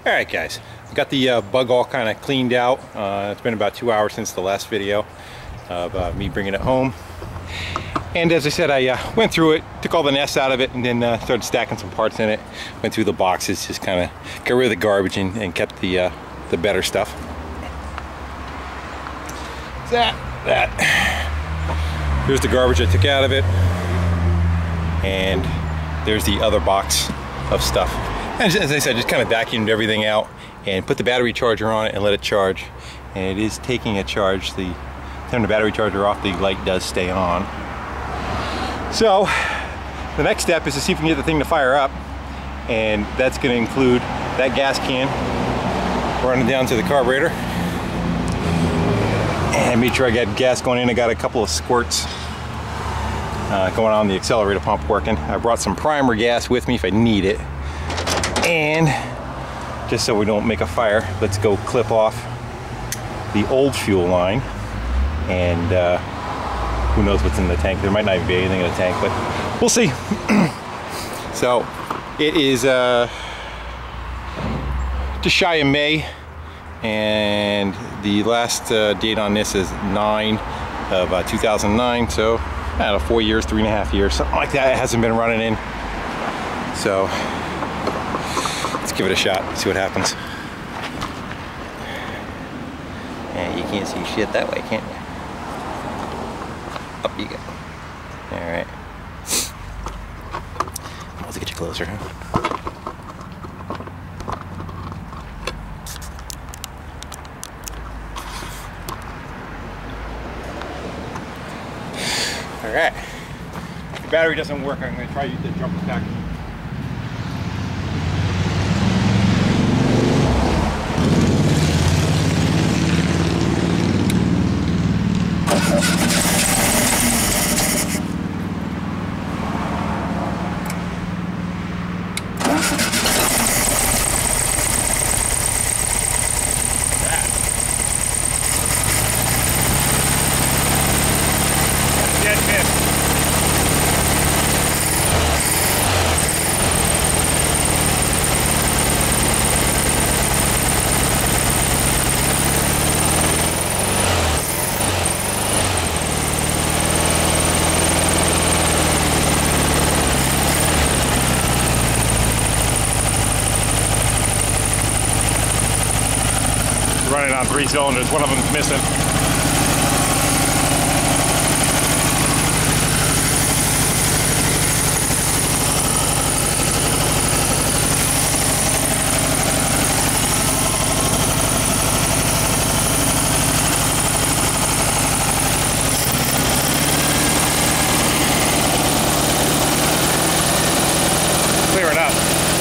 Alright guys, I've got the bug all kind of cleaned out. It's been about 2 hours since the last video of me bringing it home. And as I said, I went through it, took all the nests out of it, and then started stacking some parts in it. Went through the boxes, just kind of got rid of the garbage and kept the better stuff. That. Here's the garbage I took out of it. And there's the other box of stuff. And as I said, just kind of vacuumed everything out and put the battery charger on it and let it charge. And it is taking a charge. Turn the battery charger off, the light does stay on. So the next step is to see if we can get the thing to fire up. And that's going to include that gas can running down to the carburetor. And make sure I got gas going in. I got a couple of squirts going on, the accelerator pump working. I brought some primer gas with me if I need it. And just so we don't make a fire, let's go clip off the old fuel line. And who knows what's in the tank. There might not even be anything in the tank, but we'll see. So it is just shy of May, and the last date on this is 9/2009. So I don't know, 4 years, 3.5 years, something like that. It hasn't been running in. So let's give it a shot, see what happens. And you can't see shit that way, can you? Up you go. Alright. Let's get you closer, huh? Alright. If the battery doesn't work, I'm going to try the jumper pack. Running on 3 cylinders, one of them's missing. Clearing up.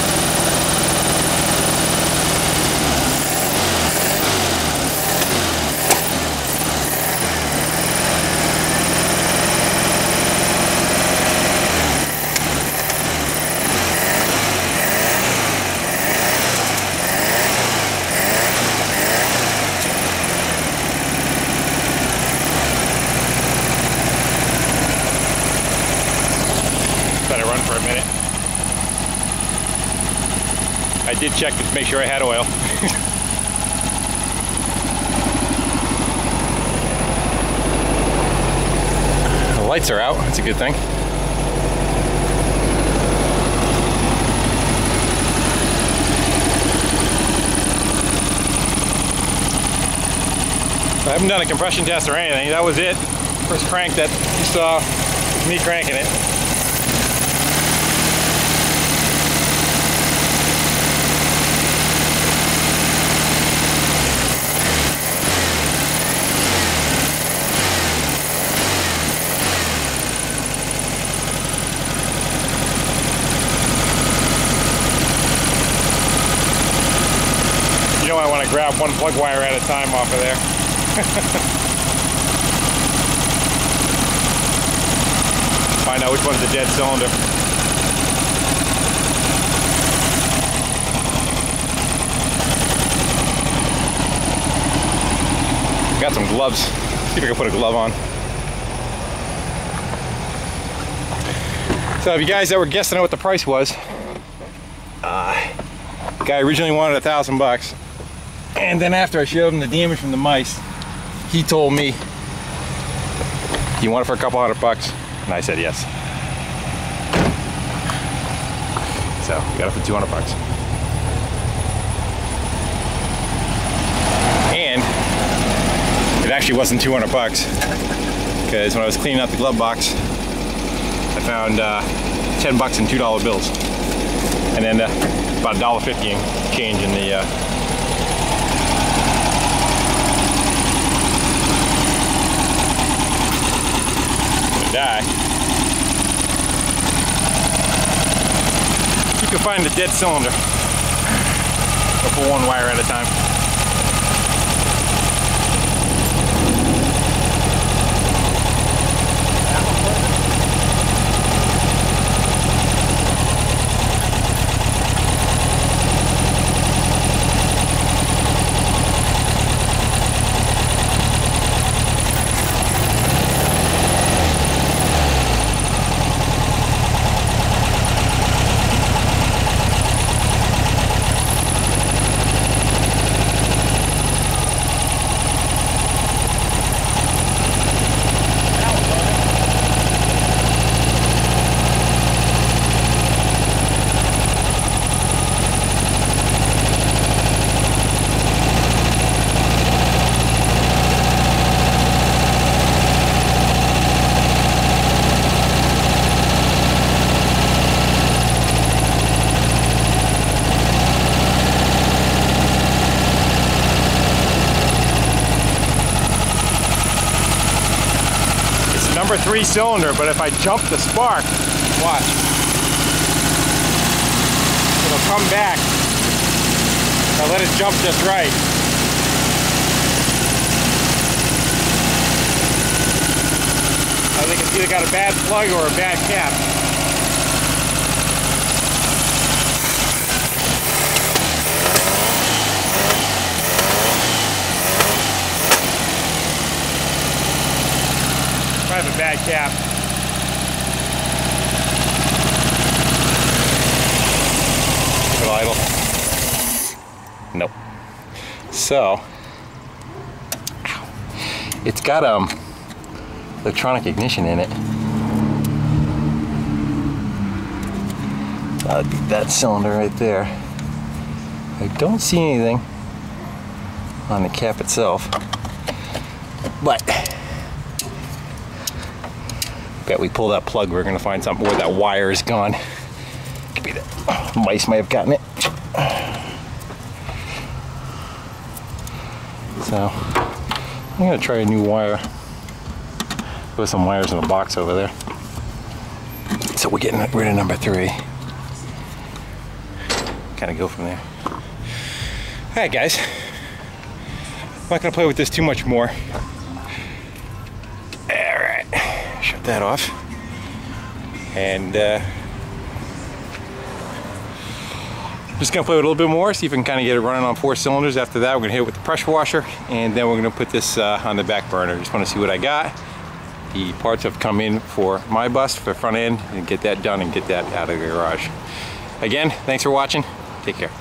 Let it run for a minute. I did check to make sure I had oil. The lights are out, that's a good thing. I haven't done a compression test or anything. That was it. First crank that you saw was me cranking it. You know I want to grab one plug wire at a time off of there. Find out which one's a dead cylinder. Got some gloves. See if I can put a glove on. So if you guys that were guessing at what the price was, Guy originally wanted $1,000, and then after I showed him the damage from the mice, he told me, "You want it for a couple $100 bucks?" And I said yes. So we got it for $200. And it actually wasn't $200, because when I was cleaning out the glove box, I found $10 in $2 bills, and then about $1.50 in change in the die. You can find the dead cylinder. Go for one wire at a time. Number 3 cylinder, but if I jump the spark, watch, it'll come back. Now let it jump just right. I think it's either got a bad plug or a bad cap. I have a bad cap. Keep it idle. Nope. So, it's got electronic ignition in it. That'd be that cylinder right there. I don't see anything on the cap itself, but bet we pull that plug, we're gonna find something where that wire is gone. Could be that mice might have gotten it. So I'm gonna try a new wire. Put some wires in the box over there. So we're getting rid of number 3. Kind of go from there. All right, guys. I'm not gonna play with this too much more. Shut that off, and just gonna play with it a little bit more, see if we can kind of get it running on 4 cylinders. After that, we're gonna hit it with the pressure washer, and then we're gonna put this on the back burner. Just want to see what I got. The parts have come in for my bus for the front end, and get that done and get that out of the garage. Again, thanks for watching. Take care.